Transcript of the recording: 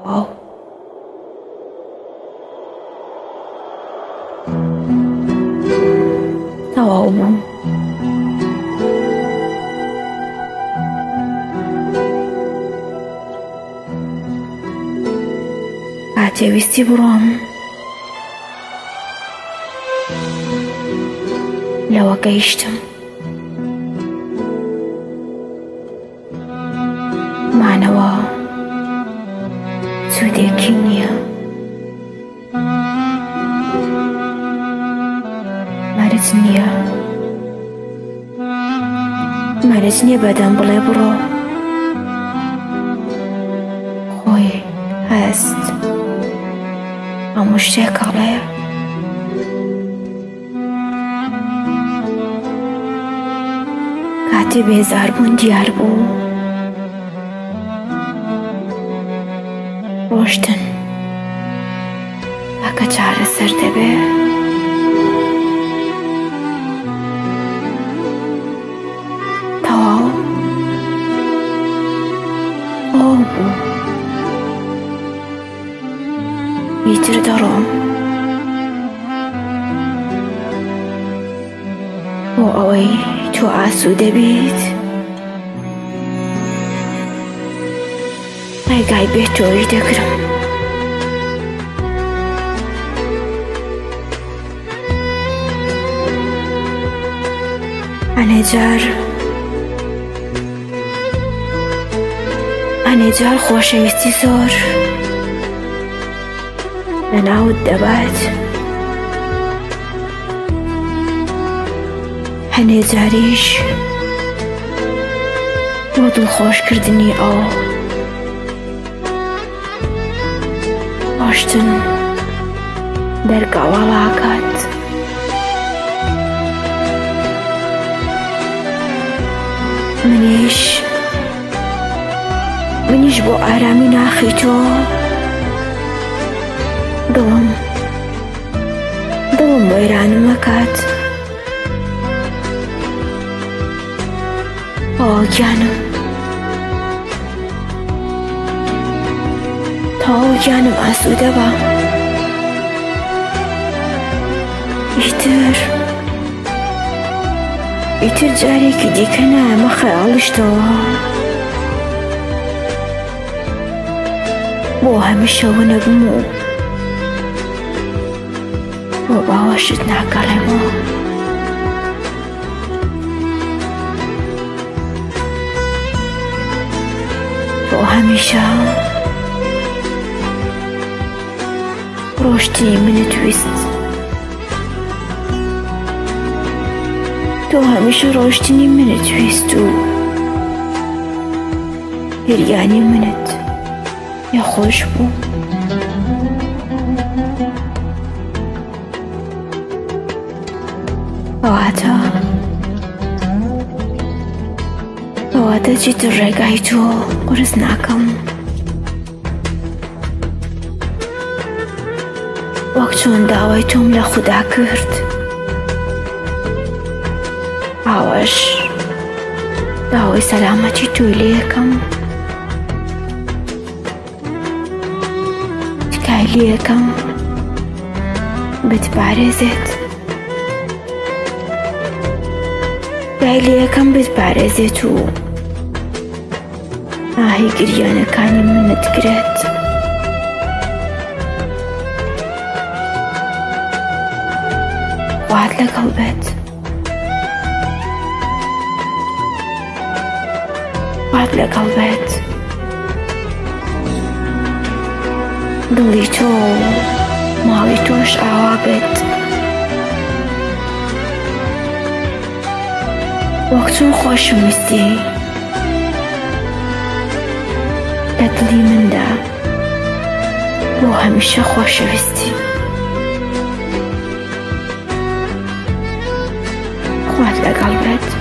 واو تەواو بوو. کاتێ ویستی بڕۆم لەوە گەیشتم. مانەوە سوودێکی نییە. مەرج نییە. مەرج نییە بەدەم بڵێ بڕۆ. خۆی هەست هەموو شتێک هەڵەیە. کاتێ بێزاربوون دیار بوو. ڕۆشتن تاکە چارەسەر دەبێ. تەواو ئەو بوو. ئیتر دەڕۆم بۆ ئەوەی تۆ ئاسوودە بیت. ڕێگای بێتۆی دەگرم. ئەنێجار خۆشەویستی زۆر لەناوت دەبات. هەنێجاریش بۆ دڵخۆشکردنی ئەو ڕۆشتن دەرگاوەڵاکات. منیش بۆ ئارامی ناخی تۆ دڵم وەیرانم مەکات. گیانم تەواو گیانم ئاسوودە بە. ئیتر جارێکی دیکە نایەمە خەیاڵیشتەوە. بۆ هەمیشەوە نەبم و بۆ باوەشت ناگەڕێمەوە. بۆ هەمیشە ڕۆشتنی منت ویست. تۆ هەمیشە ڕۆشتنی منت ویست و گریانی منت نەخۆش بوو. ئەواتە چیتر ڕێگای تۆ قورس ناکەم. وەک چۆن داوای تۆم لە خودا کرد ئاوەش داوای سەلامەتی تۆی لێ یەکەم. تکای لێ یەکەم بتپارێزێت. تکای لێ یەکەم بتپارێزێت و ئاهی گریانەکانی منت گرێت. خوات لەگەڵ بێت. خوات لەگەڵ بێت. دڵی تۆ ماڵی تۆش ئاوا بێت. وەک چۆن خۆشم ویستی لە دڵی مندا بۆ هەمیشە خۆشەویستی. خوات لەگەڵ بێت.